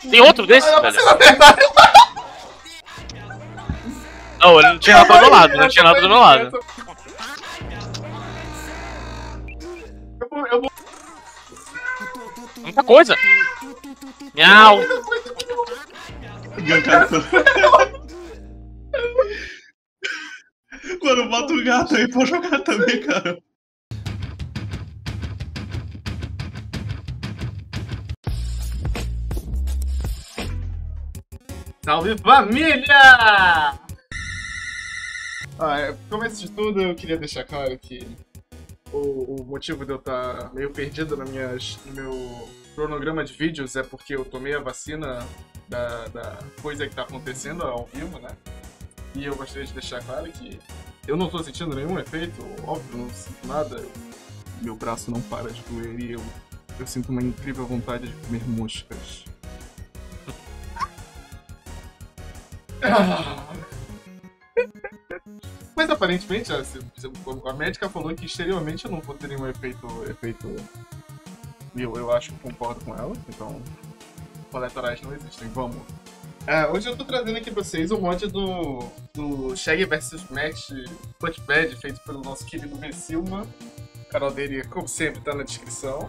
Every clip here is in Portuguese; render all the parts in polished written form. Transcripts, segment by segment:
Tem outro desse, velho? Você na verdade... Não, ele não tinha nada do meu lado, não tinha nada do meu lado. Eu vou... Muita coisa. Miau. Mano, bota o gato aí pra jogar também, cara. Salve família! Começo de tudo, eu queria deixar claro que o motivo de eu estar meio perdido no meu cronograma de vídeos é porque eu tomei a vacina da coisa que tá acontecendo ao vivo, né? E eu gostaria de deixar claro que eu não tô sentindo nenhum efeito, óbvio, não sinto nada. Meu braço não para de doer e eu sinto uma incrível vontade de comer moscas. Mas aparentemente a médica falou que exteriormente eu não vou ter nenhum efeito. Eu acho que concordo com ela, então colaterais não existem, vamos. Hoje eu tô trazendo aqui pra vocês o mod do Shaggy vs Max Footbed, feito pelo nosso querido B. Silva. O canal dele, como sempre, tá na descrição.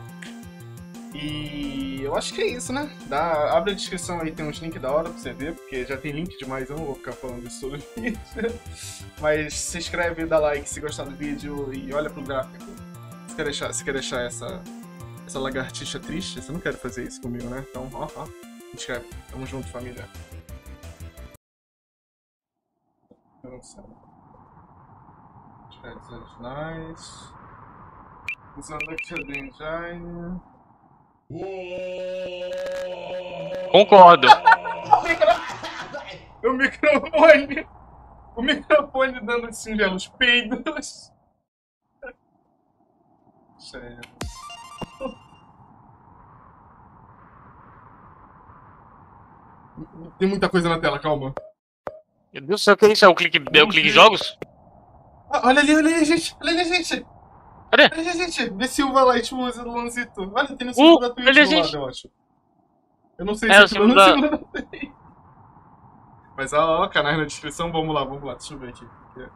E eu acho que é isso, né? Abre a descrição aí, tem uns links da hora pra você ver, porque já tem link demais, eu não vou ficar falando isso todo vídeo. Mas se inscreve, dá like se gostar do vídeo e olha pro gráfico. Se quer deixar essa lagartixa triste, você não quer fazer isso comigo, né? Então, ó, se inscreve. Tamo junto, família. Nice. Usando aqui a engine. Concordo. O microfone dando singelos peidos. Sério. Tem muita coisa na tela, calma. Meu Deus do céu, o que é isso? É o clique jogos? Olha ali, gente! Olha ali, gente! Cadê? Olha ali, gente! Vê Silva Light Usa do Lanzito. Olha, tem no símbolo da Twitch olha, do gente. lado, eu acho. Eu não sei É, se o símbolo da... não tem. Mas ó, canais na descrição, vamos lá, deixa eu ver aqui.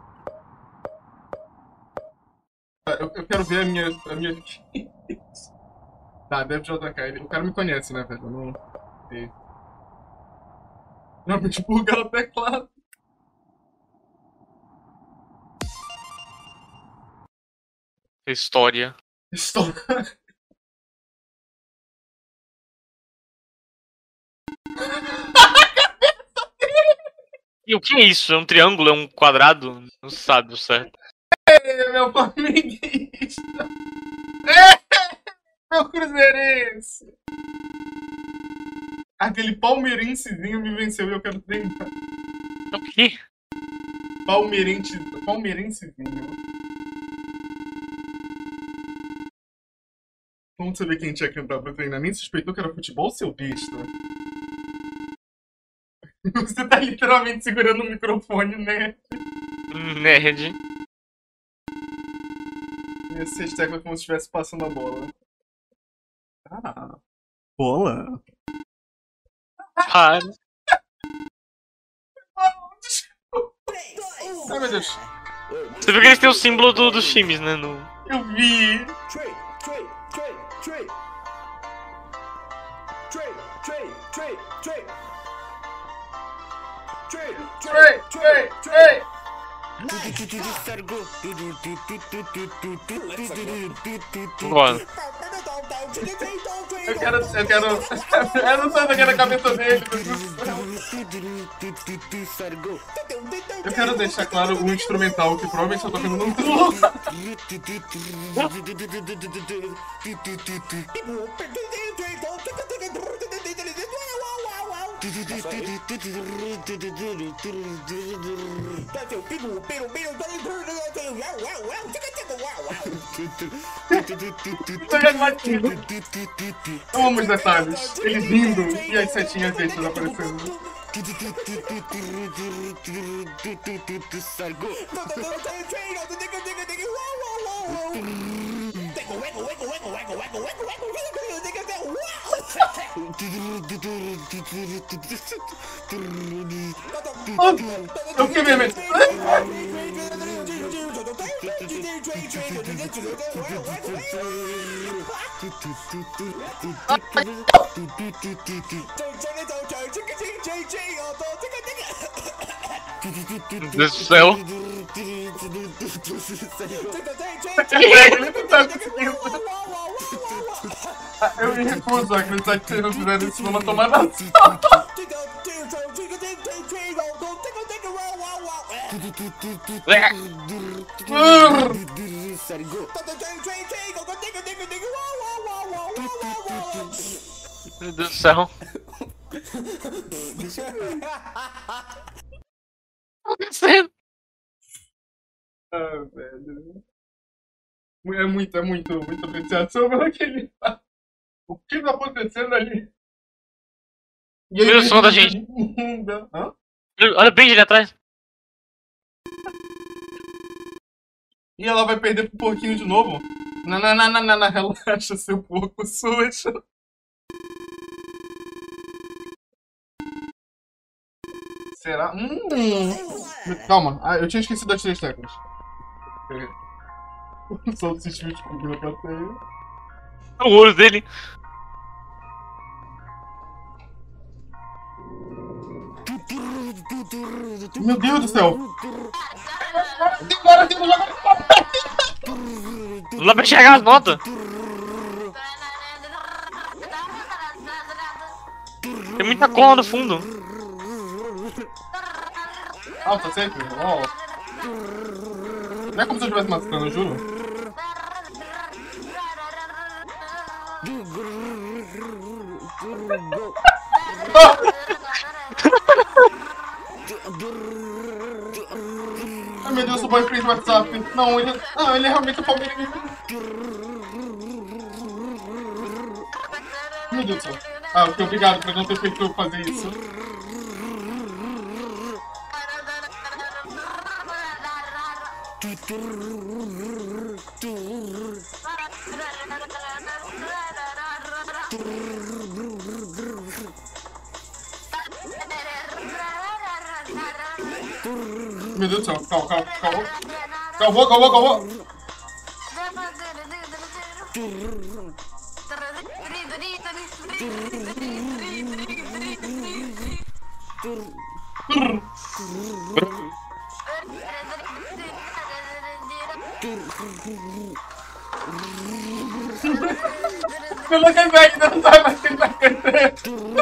Eu quero ver a minha... Tá, deve JK. O cara me conhece, né, velho? Eu não sei. Não, tipo, o cara teclado. História. E o que é isso? É um triângulo? É um quadrado? Não sabe o certo. Meu flamenguista! Meu cruzeirense! Aquele palmeirensezinho me venceu e eu quero tentar. O quê? Palmeirensezinho. Vamos saber quem tinha que entrar pra treinar. Nem suspeitou que era futebol, seu besta. Você tá literalmente segurando o microfone, né? Nerd. Esse hashtag é como se estivesse passando a bola. Bola? Para. Ai, meu Deus. Você viu que eles têm o símbolo dos times, né? Eu vi. Trey! Concordo. Eu quero... Eu não sei daquela cabeça dele. Eu quero deixar claro o instrumental que provavelmente eu tô tocando no lugar. Eu amo os detalhes. Ele rindo e as setinhas extras aparecendo. Eu fiquei vermelho. Meu Deus do céu. Ele não tá conseguindo. Eu me recuso a acreditar que vocês não fizeram isso numa tomada só. Meu Deus do céu. O que tá acontecendo? Ah, velho. É muito apreciação pelo aquele. O que tá acontecendo ali? E Olha o som da gente. Hã? Olha bem ali atrás. E ela vai perder pro porquinho de novo? Não, relaxa, seu porco sujo. Será? Calma, eu tinha esquecido das 3 teclas. Só o sistema de fogo na plateia. O olho dele. Meu Deus do céu! Agora tem que jogar. Não dá pra enxergar as notas. Tem muita cola no fundo. Ah, tá sempre? Ó. Não é como se eu estivesse matando, eu juro. Ai meu Deus, o boyfriend do WhatsApp. Não, ele é realmente o Palmeiras. Meu Deus do céu. Ah, ok, obrigado por não ter feito eu fazer isso. Meu Deus do céu, calma. Calma. Eu não consegue, não sabe mais que ele vai cantar.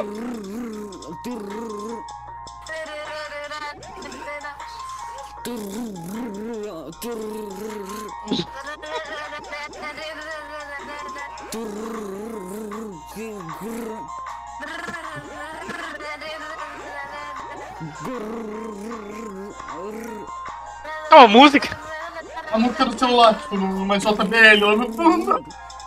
É uma música. A música do celular, tipo, numa JBL lá no fundo.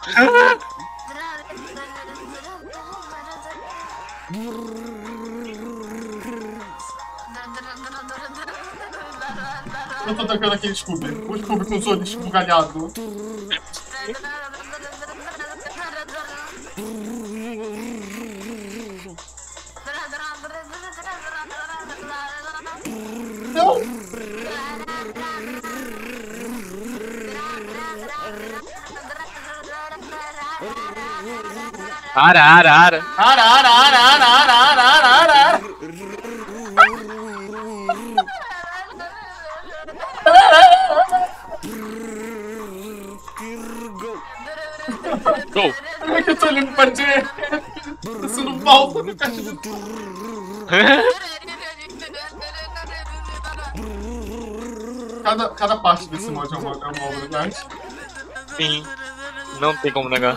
Eu tô tocando aquele Scooby. O Scooby com os olhos esbugalhados. Não! Ara. Go. Como é que eu tô olhando pra direita? Tá sendo falta no cachorro. Cada parte desse mod é uma obra de arte. Sim. Não tem como negar.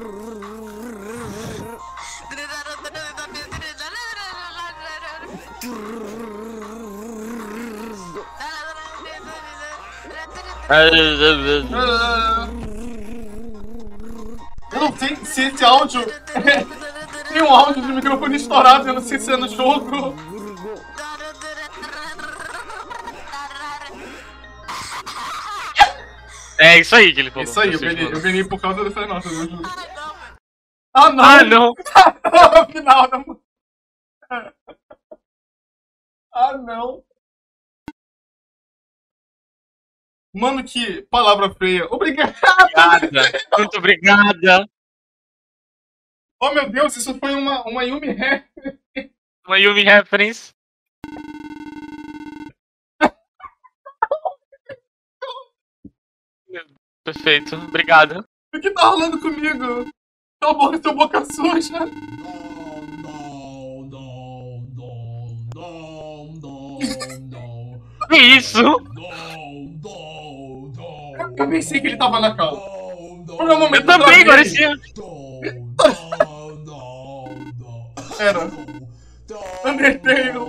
Eu não sei se esse áudio tem um áudio de microfone estourado, eu não sei se é no jogo. É isso aí que ele falou. Isso aí, eu ganhei por causa dessas notas, eu juro. Ah, não! Ah, não! No final da música. Ah, não! Mano, que palavra feia. Obrigado! Obrigada! Muito obrigada! Oh, meu Deus, isso foi uma Yumi Ré. Uma Yumi reference. Perfeito, obrigado. O que tá rolando comigo? Tua boca suja. Que isso? Eu pensei que ele tava na calma. Por um momento Eu também, travei. parecia. Era. Undertale.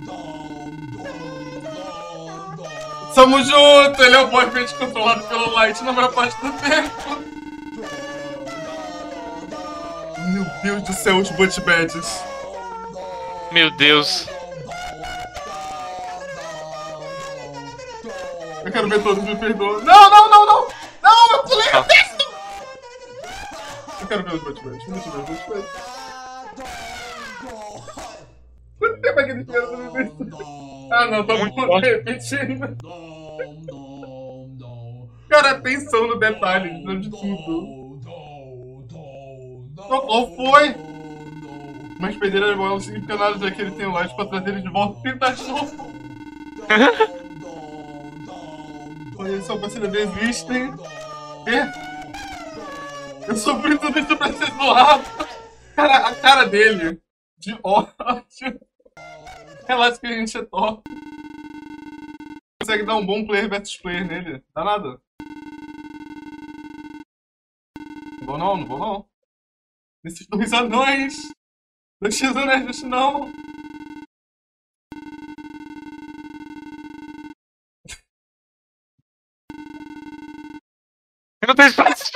Tamo junto, ele é o boyfriend controlado pelo Light na maior parte do tempo. Meu Deus do céu, os Butch Badges. Meu Deus. Eu quero ver todos, me perdoa. Não, não, não, não! Não, eu pulei o texto! Eu quero ver os Butch Badges. Vamos ver os Butch Badges. Quanto tempo é que eles tiveram no texto? Ah, não, tá bom, repetindo. Cara, atenção no detalhe de tudo. Qual foi? Mas perder as bolas significa nada, já que ele tem o Light pra trazer ele de volta e tentar de novo. Olha só, parceiro, existem. Quê? Eu sofri tudo isso pra ser zoado. Cara, a cara dele, de ódio. Relaxa que a gente é top. Consegue dar um bom player versus player nele. Dá nada. Não vou não, não vou não. Esses dois anões. 2x anões, não. Eu não tenho espaço.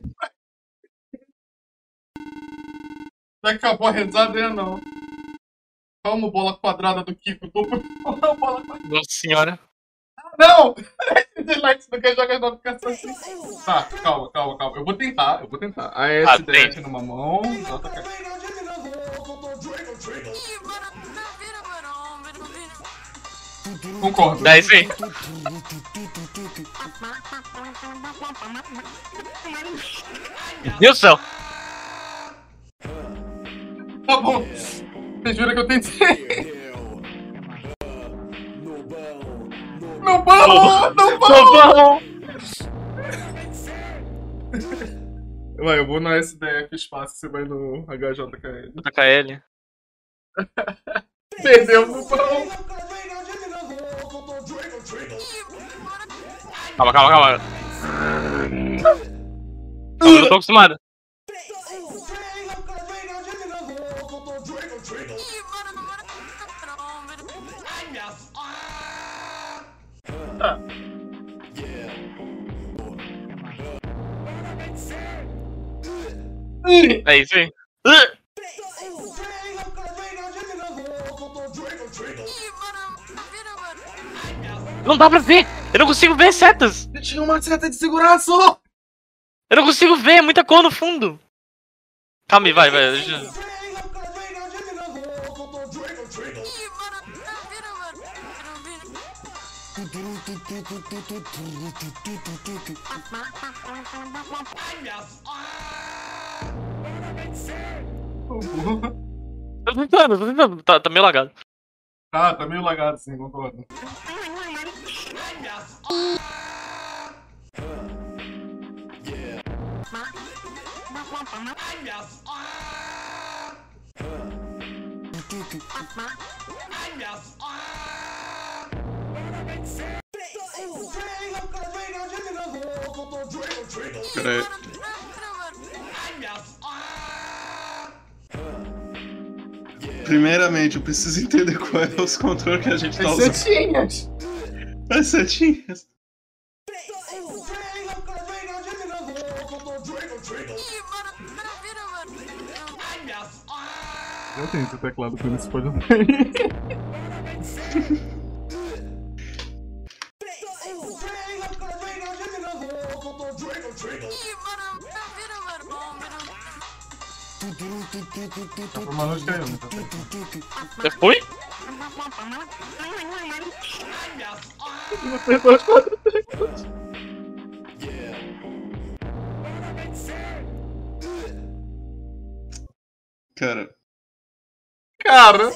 Vai acabar a rezada aí, não. Calma, bola quadrada do Kiko. Tô por bola quadrada. Nossa senhora. Não! Likes não quer jogar notificação assim. Tá, calma, calma, calma. Eu vou tentar. A SDF numa mão. Concordo. É isso aí. Meu Deus do céu. Tá bom. Você jura que eu tentei? Não vamos! Não vamos! Vai, eu vou no SDF espaço, você vai no HJKL. HKL. Perdeu no pão! Calma, calma, calma. Eu não tô acostumado. É isso aí. Não dá pra ver! Eu não consigo ver setas! Eu tinha uma seta de segurança! Eu não consigo ver, é muita cor no fundo! Calma aí, vai, vai. Tô tentando, tá meio lagado. Tá meio lagado sim, concordo. Peraí. Primeiramente, eu preciso entender qual é os controles que a gente tá As usando. setinhas! As setinhas. Eu tenho esse teclado com esse pode Tá por uma noite caindo, tá? Você foi? Cara, Cara,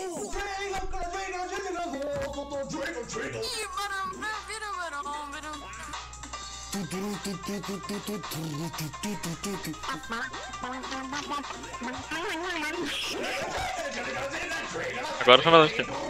Agora foi mais tempo.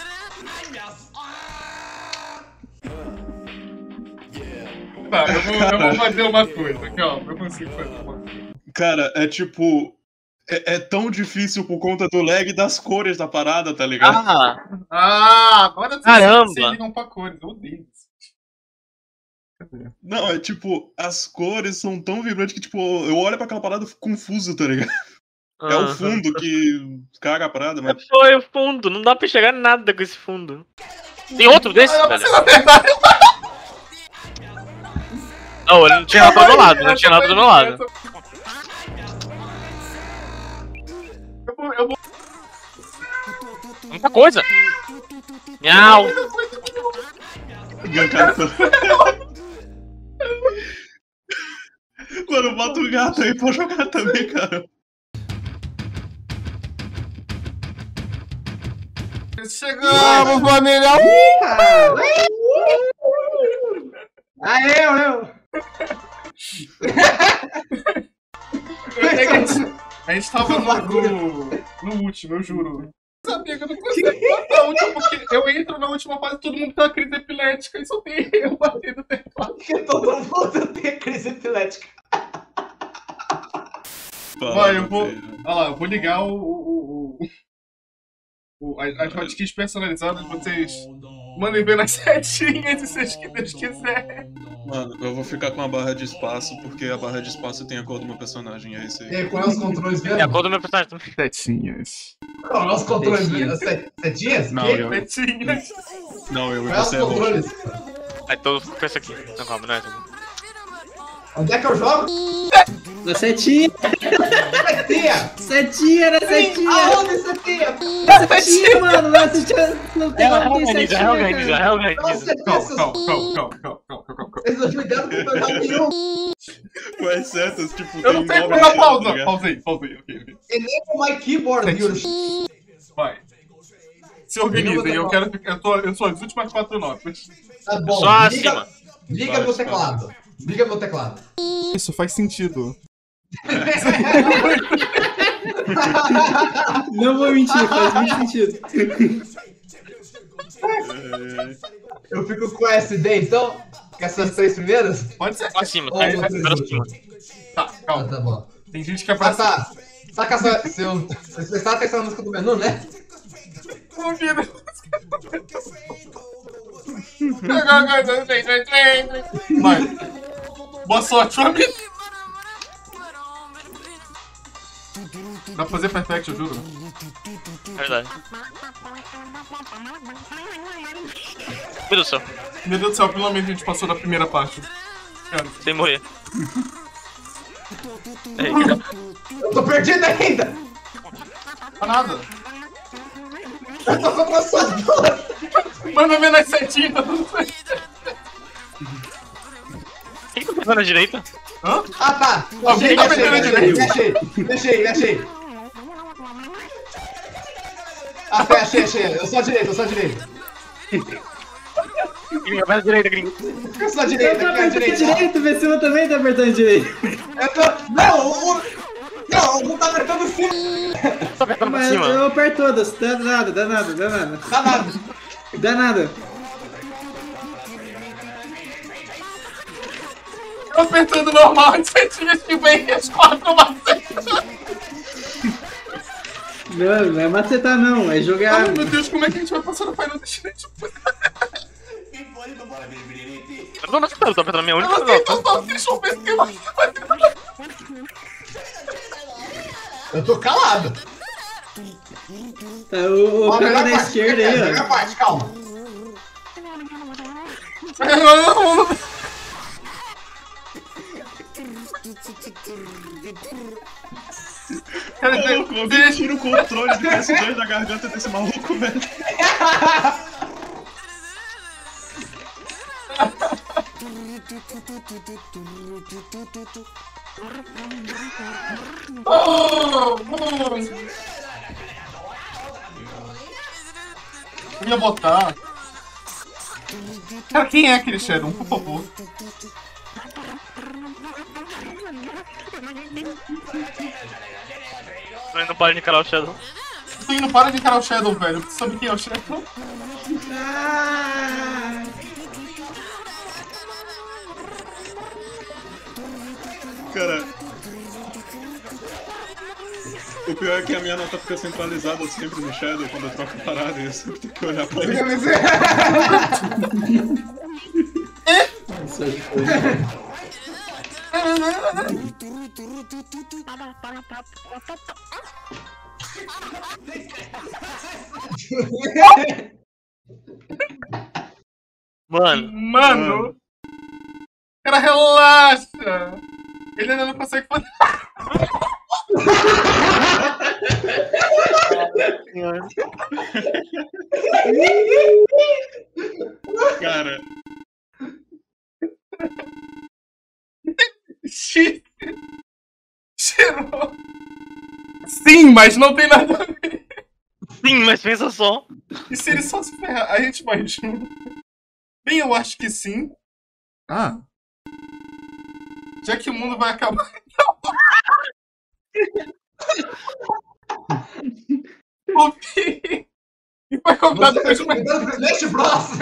tá, eu vou fazer uma coisa, calma, eu consigo fazer uma coisa. cara, é tipo. É tão difícil por conta do lag das cores da parada, tá ligado? Agora Caramba! vocês ligam pra cores, eu odeio isso. Cadê? Não, é tipo, as cores são tão vibrantes que, tipo, eu olho pra aquela parada e fico confuso, tá ligado? É o fundo que caga a parada, mas. Foi o fundo, não dá pra enxergar nada com esse fundo. Tem outro desse, velho? Na verdade, Não, ele não tinha nada do meu lado, não tinha nada do meu lado. eu vou... Muita coisa. Miau. Mano, bota o gato aí pra jogar também, cara. Chegamos, família! Aê, eu! A gente tava no último, eu juro. Sabia que eu não consigo botar a última, porque eu entro na última fase e todo mundo tem uma crise epilética e só tem eu batendo no teclado. Porque todo mundo tem crise epilética. Vai, eu vou. Olha lá, eu vou ligar as hotkeys personalizadas, vocês mandem ver nas setinhas e seja o que Deus quiser. Mano, eu vou ficar com a barra de espaço, porque a barra de espaço tem a cor do meu personagem, é isso E aí. aí, qual é os controles É a mesmo? cor do meu personagem também. Setinhas. Qual é os controles mesmo? Setinhas? Não, Que? eu- Setinhas. Não, eu e Qual é os você é roxo. controles? Aí todo com esse aqui. Não, calma, não é esse aqui. Onde é que eu jogo? Na setinha, Setinha! setinha, na setinha, Aonde setinha? setinha, mano, na setinha, não tem como ter setinha, cara. Reorganiza. Calma. Vocês não ligaram com o meu jogo nenhum. Com as setas, tipo, Eu não tem sei 9 pegar setas, pausa. tá ligado? Pausei, ok. Enable my keyboard, Yuri. Vai. Se organizem, eu sou as últimas 4 notas. Tá bom. Só acima. Liga meu teclado. Liga meu teclado. Isso faz sentido. Não vou mentir, faz muito sentido. Eu fico com SD, então? Com essas 3 primeiras? Pode ser. Acima, Ou tá? uma Agora acima. Tá, Ah, calma. tá bom. Tem gente que é Ah, pra tá. Saca só, vocês prestaram atenção na música do menu, né? Vai. Boa sorte, família. Dá pra fazer perfect, eu juro. Verdade. Meu Deus do céu, Meu Deus do céu, finalmente a gente passou da primeira parte. Cara, sem morrer. Ei, Eu tô perdido ainda! tá nada. Eu tô com as duas! Manda ver nas setinhas, tá tudo certo. quem que tá na direita? Hã? Ah, tá! Alguém tá metendo na direita. Achei! Ah, tá, achei! Eu sou a direita! Gringa, vai na direita, gringa. Eu sou a Eu direita, tô aqui é a apertando direita! direito, vê se eu também tá apertando direito. Eu tô... Não, não tá apertando cima! Tô apertando pra Mas cima. eu aperto todas, dá nada. Tá nada! Dá nada. Tô apertando normal as setinhas que vem as 4 macetas. Não é macetar não, é jogar. Ai, meu Deus, como é que a gente vai passar no Final Destination? Não, não, tô apertando a minha Eu única não sei, nota. deixa eu ver se vai. Eu tô calado! Tá, o Ó, a cara melhor da parte, esquerda a aí, melhor ó. parte, calma! Cara, Maluco, alguém tira o controle de PS2 da garganta desse maluco, velho. Eu ia botar. Cara, quem é aquele Shadow? Por favor. Ele não para de encarar o Shadow. Tu não para de encarar o Shadow, velho. Tu sabe quem é o Shadow? Cara. O pior é que a minha nota fica centralizada sempre no Shadow quando eu troco a parada e eu sempre tenho que olhar pra ele. Mano. Cara, relaxa. Ele ainda não consegue fazer. Cara. Cheirou. Sim, mas não tem nada a ver. Sim, mas pensa só. E se ele só se ferrar? A gente vai junto. Bem, eu acho que sim. Ah. Já que o mundo vai acabar. O Pi vai comprar depois de uma. Deixa o próximo!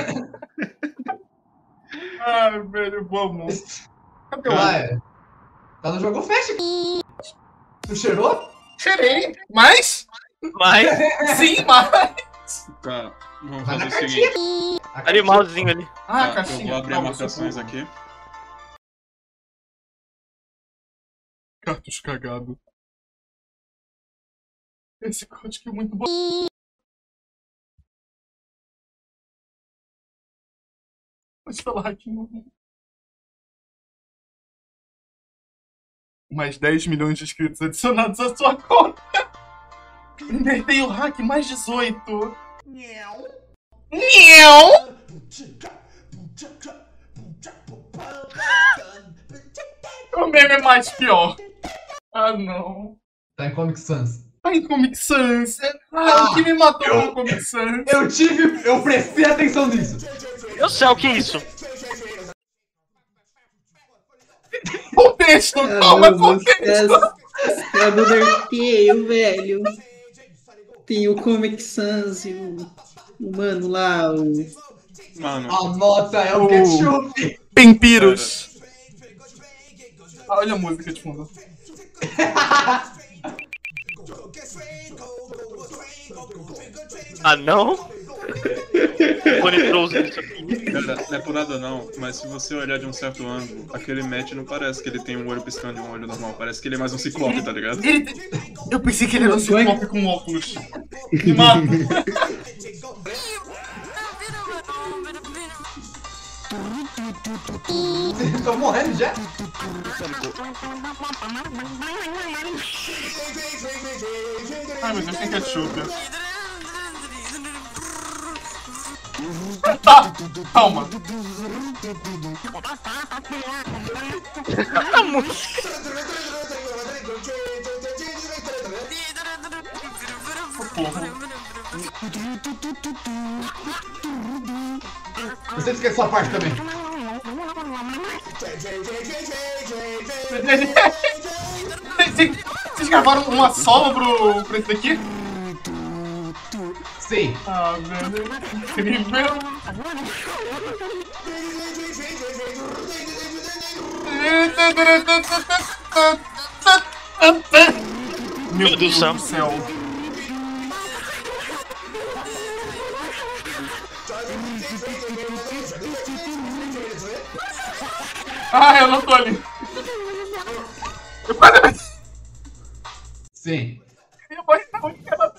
Ai, velho, vamos. Cadê o Vai. Tá no jogo fecha. Tu cheirou? Cheirei, mas. Sim, mas. Tá, vamos Vai fazer na o cartinha. seguinte. Animalzinho ali. Ah, Tá, caixinha. eu vou abrir Calma, marcações socorro. aqui. Cartus cagado. Esse código é muito bom. Pode falar aqui, não. Mais 10 milhões de inscritos adicionados à sua conta. Invertei o hack, mais 18. Nhão. O meme é mais pior. Ah, não. Tá em Comic Sans. Tá em Comic Sans. O que me matou no Comic Sans? Eu prestei atenção nisso. Eu sei o que é isso. Contexto, calma, contexto. É do Undertale, velho. Tem o Comic Sans e o mano lá, o... Mano, A nota é o ketchup. Pempiros. Ah, olha a música de fundo. Ah, não? Fone trouxe isso aqui. cara, não é por nada não, mas se você olhar de um certo ângulo, aquele Matt não parece que ele tem um olho piscando e um olho normal, parece que ele é mais um ciclope, tá ligado? Eu pensei que ele era um ciclope com óculos. Me mata. Tô morrendo já. Ai, meu Deus, tem ketchup. Tá, calma. A música. Eu sempre esqueço essa parte também. Vocês gravaram uma solo pro esse daqui? Sim. Ah, velho, incrível. Meu Deus do céu. Ah, eu não tô ali. Eu quase... Sim. Minha mãe tá muito calada.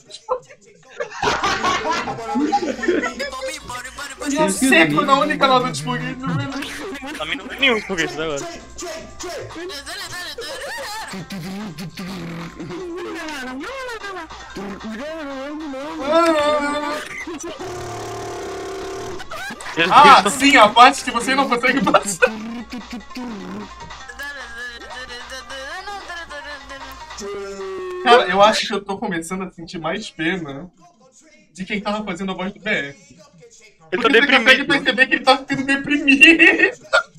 Eu seco na única nota de foguete. Pra mim não tem nenhum foguete agora. Ah, sim, a parte que você não consegue passar. Cara, eu acho que eu tô começando a sentir mais pena de quem tava fazendo a voz do BF. Eu tô Porque você consegue deprimido. perceber que ele tá ficando deprimido.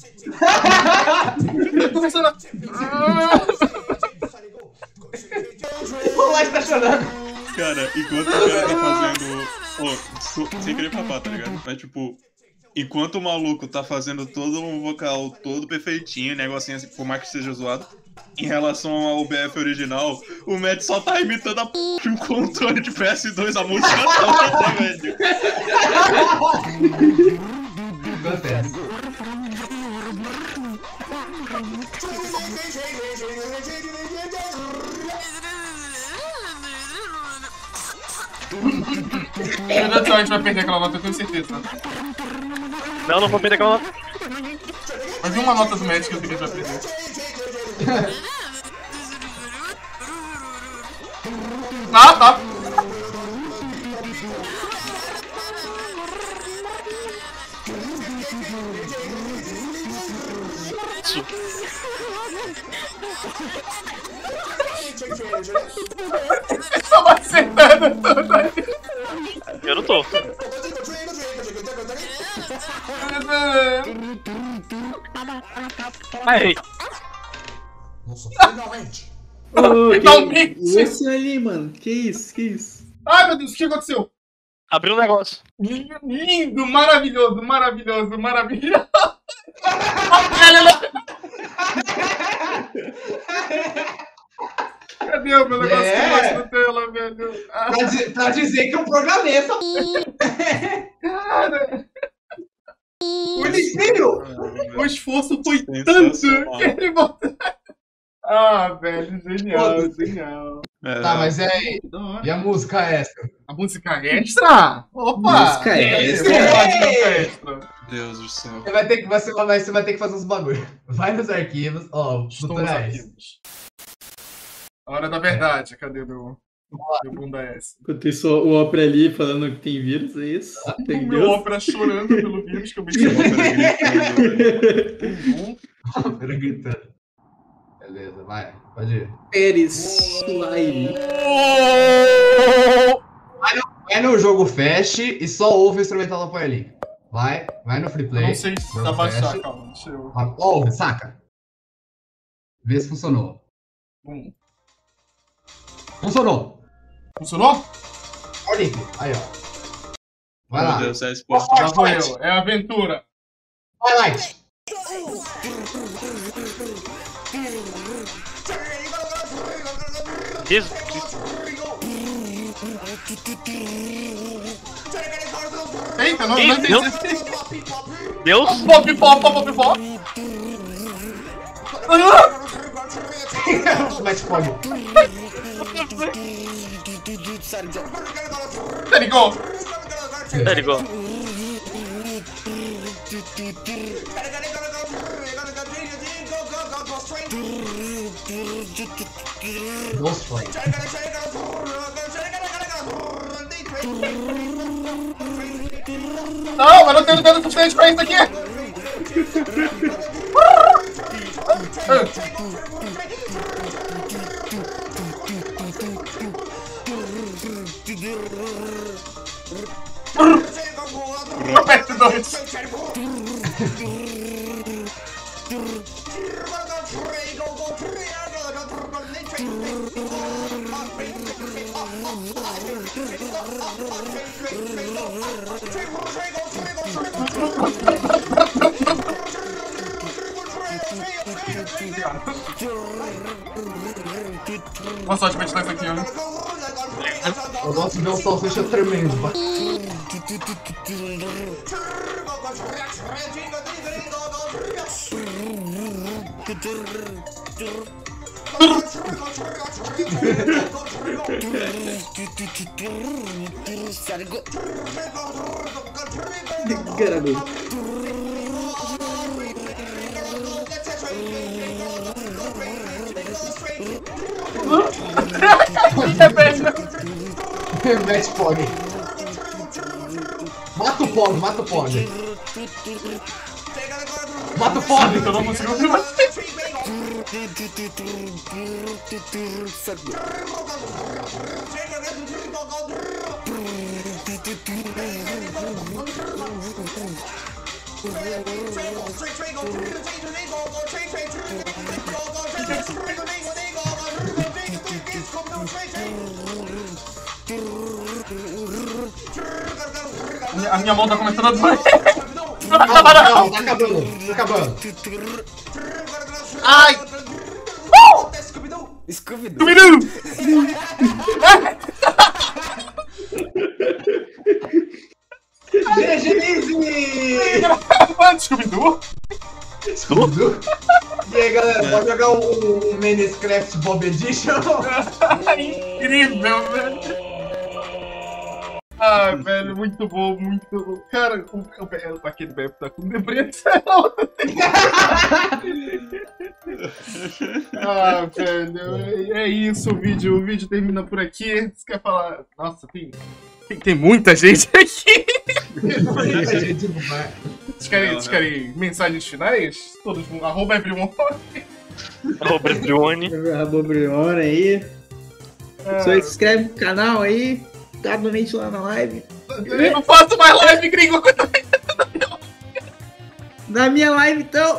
Começando a... O Light tá chorando. Cara, enquanto o cara tá fazendo. Ó, sem querer papar, tá ligado? Mas tipo, enquanto o maluco tá fazendo todo um vocal todo perfeitinho, negocinho assim, por mais que seja zoado, em relação ao BF original, o Matt só tá imitando a p de um controle de PS2 a música toda, velho. Acontece. Meu Deus do céu, a gente vai perder aquela nota, eu tenho certeza. Não, não vou perder aquela. Mas uma nota do Magic que eu sei que a gente vai perder. Tá. Isso. Só vai acertando toda. Eu não tô. Aí. Nossa, finalmente! Ô, Finalmente! O osso ali, mano. Que isso? Ai, meu Deus, o que aconteceu? Abriu um negócio. Lindo, maravilhoso. Cadê o meu negócio que mostra na tela, velho? Ah, Pra dizer que eu programei essa cara, bonitinho. o esforço foi Sensacional. tanto que ele botou... Ah, velho, genial. É, Tá, mas e aí? Da hora. E a música extra? A música extra? Opa! Música extra? Vamos falar de música extra. Deus do céu. Você vai ter que fazer uns bagulho. Vai nos arquivos, ó, Estou nos tutoriais. arquivos. A hora da verdade, cadê meu bunda S? Enquanto isso, o Opera ali falando que tem vírus, é isso? O meu Entendeu? ópera chorando pelo vírus que eu me esqueci. Pera gritando. Beleza, vai. Pode ir. Pérez Live. Vai no jogo Fast e só ouve o instrumental da Power Link. Vai no free Eu play. não sei se Jogo dá pra Fast. achar, calma. Deixa eu... Ouve, saca. Vê se funcionou. Funcionou. Funcionou? Power Link. Aí, ó. Vai Meu lá. Deus, é exposto. Já vou eu. É aventura. Vai, Light. Jesus Cristo. Eita, não Ih, entendi. Deus? Pop. Light pode. There you go. There you go. Ghost Fight. Não, mas não tenho dano suficiente pra isso aqui. Aperte 2. Boa sorte pra editar isso aqui, ó. Eu gosto de ver um salsicha tremendo. Caramba. Mete Pog. Mata o Pog, mata o Pog. Mata o Pog. Eu não consigo ouvir mais. A minha mão tá começando a doer. Não, tá acabando, tá acabando. Ai! Scooby-Doo! GG! Scooby-Doo? Scooby-Doo? E aí, galera, pode jogar o Minecraft Bob Edition? Incrível, velho. Ah, velho, muito bom, muito bom. Cara, aquele bebê tá com depressão. Ah, velho, é isso o vídeo termina por aqui. Você quer falar? Nossa, tem muita gente aqui. Vocês querem mensagens finais? Todos vão, @everyone. Abobriona aí. Só se inscreve no canal aí. Mente lá na live. Eu não faço mais live, gringo. Na minha live, então.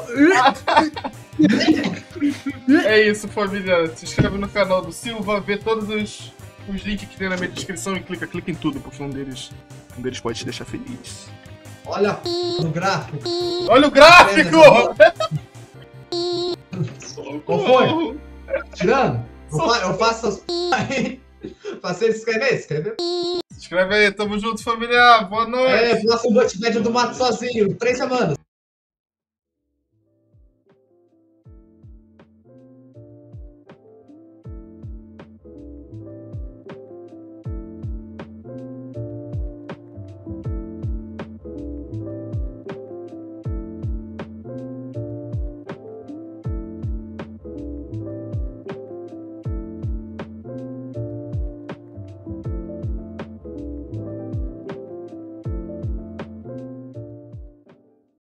É isso, família. Se inscreve no canal do Silva, vê todos os links que tem na minha descrição e clica em tudo, porque um deles pode te deixar feliz. Olha o gráfico. Olha o gráfico! Qual foi? Tirando? Eu faço as aí. Passei de escrever? Se inscreve aí, tamo junto, família. Boa noite. É, próximo Notepad do Mato sozinho. 3 semanas.